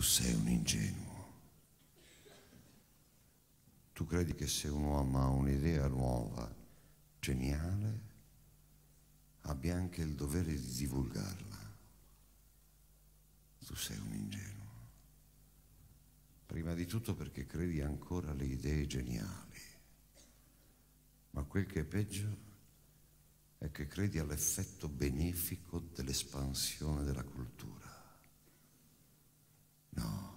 Tu sei un ingenuo. Tu credi che se un uomo ha un'idea nuova, geniale, abbia anche il dovere di divulgarla. Tu sei un ingenuo. Prima di tutto perché credi ancora alle idee geniali. Ma quel che è peggio è che credi all'effetto benefico dell'espansione della cultura. No.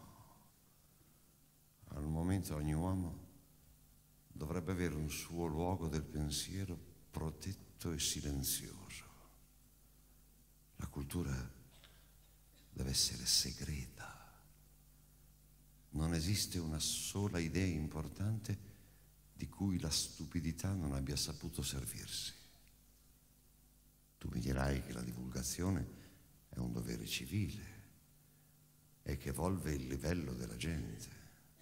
Al momento ogni uomo dovrebbe avere un suo luogo del pensiero protetto e silenzioso. La cultura deve essere segreta. Non esiste una sola idea importante di cui la stupidità non abbia saputo servirsi. Tu mi dirai che la divulgazione è un dovere civile e che evolve il livello della gente.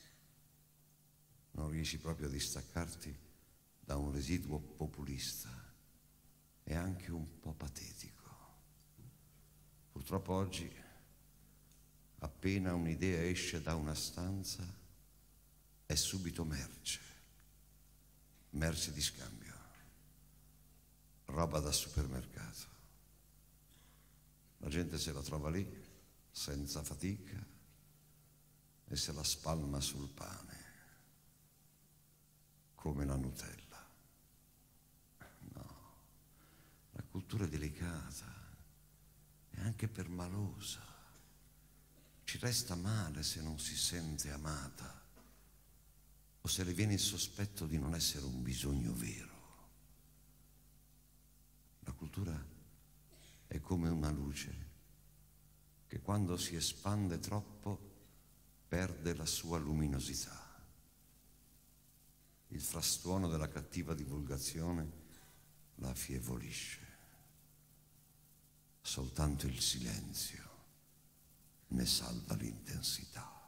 Non riesci proprio a distaccarti da un residuo populista e anche un po' patetico. Purtroppo oggi, appena un'idea esce da una stanza, è subito merce di scambio, roba da supermercato. La gente se la trova lì, senza fatica, e se la spalma sul pane, come la Nutella. No, la cultura è delicata e anche permalosa. Ci resta male se non si sente amata o se le viene il sospetto di non essere un bisogno vero. La cultura è come una luce che quando si espande troppo perde la sua luminosità. Il frastuono della cattiva divulgazione la affievolisce. Soltanto il silenzio ne salva l'intensità.